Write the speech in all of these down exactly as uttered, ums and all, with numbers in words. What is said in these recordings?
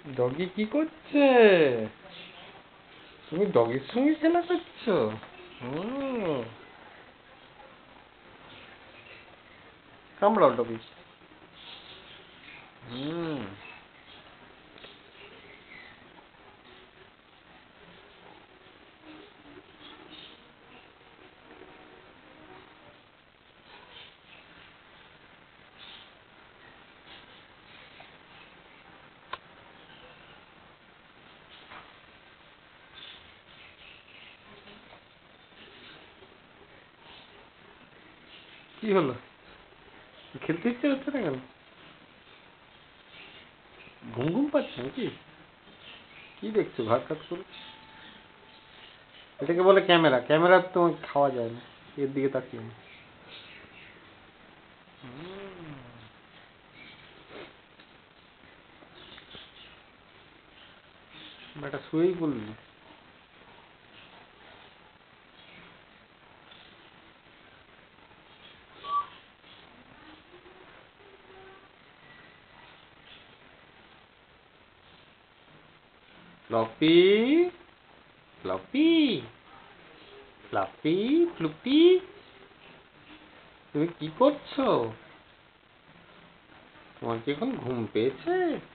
Doggy কি করছে? তুমি ডগির সঙ্গে খেলা করছো? হুম, কামড়াও ডগি। হুম, কি হলো? খেলতে ইচ্ছে হচ্ছে না কেন? ঘুম ঘুম পাচ্ছে নাকি? কি দেখছো ভাত খাত করে? এটাকে বলে ক্যামেরা। ক্যামেরা তোমাকে খাওয়া যায় না, এর দিকে তাকিয়ে না। বেটা শুয়েই পড়লি। ফ্লপি, ফ্লপি, ফ্লাপি, ফ্লুপি, তুমি কি করছো? তোমার কি এখন ঘুম পেয়েছে?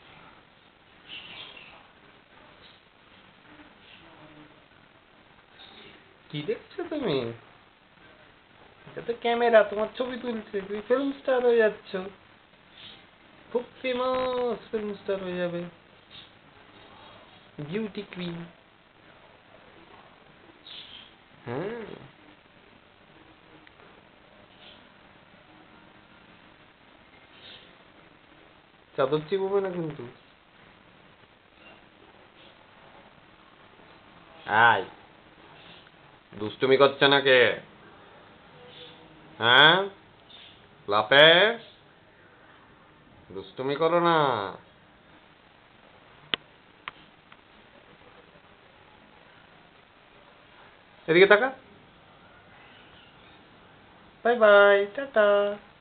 কি দেখছো তুমি? এটা তো ক্যামেরা, তোমার ছবি তুলছে। তুমি ফিল্ম স্টার হয়ে যাচ্ছ, খুব ফেমাস ফিল্ম স্টার হয়ে যাবে, বিউটি কুইন। হ্যাঁ, চাদর চিপবে না কিন্তু। আয়, দুষ্টুমি করছে নাকি? হ্যাঁ, লাপে, দুষ্টুমি করো না। এদিকে তাকা। Bye bye, tata.